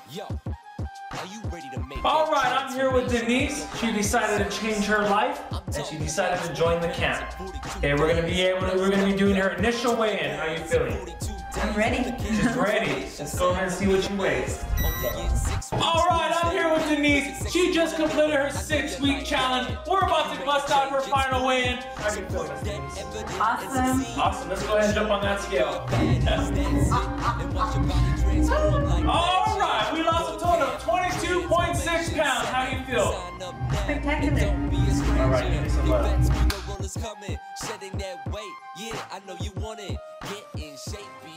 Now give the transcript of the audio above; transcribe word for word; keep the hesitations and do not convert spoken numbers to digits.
All right, I'm here with Denise. She decided to change her life, and she decided to join the camp. Okay, we're gonna be able to, we're gonna be doing her initial weigh-in. How are you feeling? I'm ready. She's ready. Let's go ahead and see what she weighs. All right, I'm here with Denise. She just completed her six-week challenge. We're about to bust out her final weigh-in. How are you feeling, Denise? Awesome. Awesome. Let's go ahead and jump on that scale. All right, we lost a total of twenty-two point six pounds. How do you feel? Spectacular. All right, give me some love. Coming, shedding that weight. Yeah, I know you want it. Get in shape.